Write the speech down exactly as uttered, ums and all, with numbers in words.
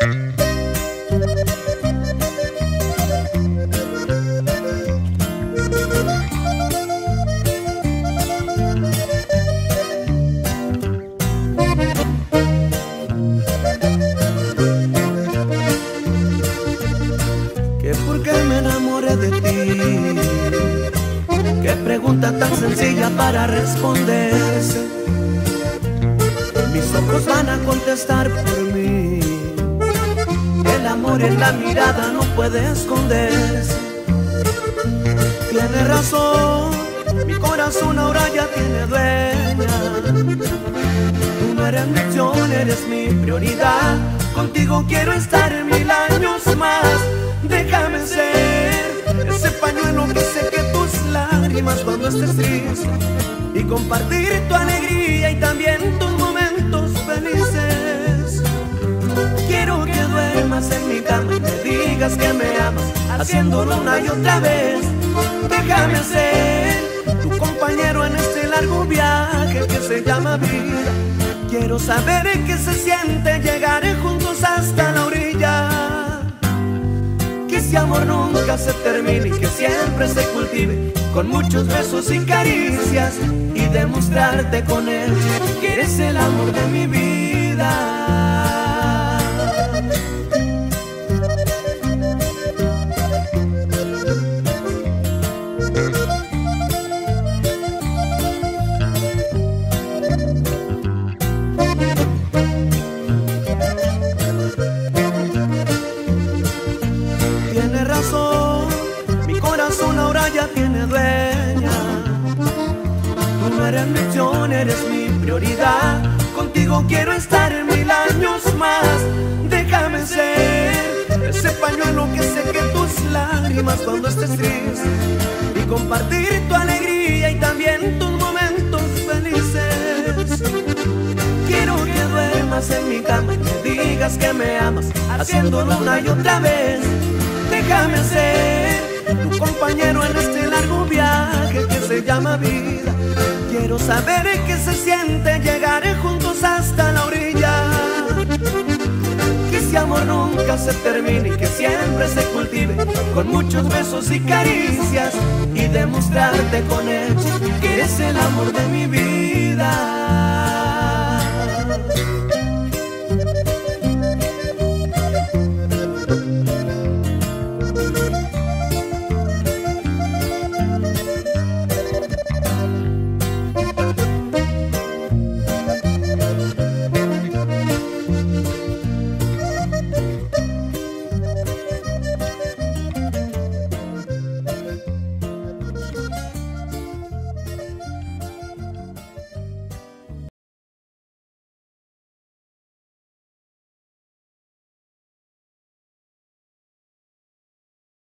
Que por qué me enamoré de ti, qué pregunta tan sencilla para responderse. Mis ojos van a contestar por mí. El amor en la mirada no puede esconderse. Tiene razón, mi corazón ahora ya tiene dueña. Tú no eres mi opción, eres mi prioridad. Contigo quiero estar mil años más. Déjame ser ese pañuelo que seque tus lágrimas cuando estés triste, y compartir tu alegría y también tus momentos felices. Quiero que duermas en mi cama y me digas que me amas, haciéndolo una y otra vez. Déjame ser tu compañero en este largo viaje que se llama vida. Quiero saber qué se siente llegar juntos hasta la orilla. Que ese amor nunca se termine y que siempre se cultive con muchos besos y caricias, y demostrarte con él que eres el amor de mi vida. Tiene razón, mi corazón ahora ya tiene dueña. Tú no eres mi opción, eres mi prioridad. Contigo quiero estar mil años más. Déjame ser ese pañuelo que seque tus lágrimas cuando estés triste, y compartir tu alegría y también tus momentos felices. Quiero que duermas en mi cama y me digas que me amas, haciéndolo una y otra vez. Déjame ser tu compañero en este largo viaje que se llama vida. Quiero saber qué se siente llegar juntos hasta la orilla. Que ese amor nunca se termine y que siempre se cultive con muchos besos y caricias, y demostrarte con él que eres el amor de mi vida.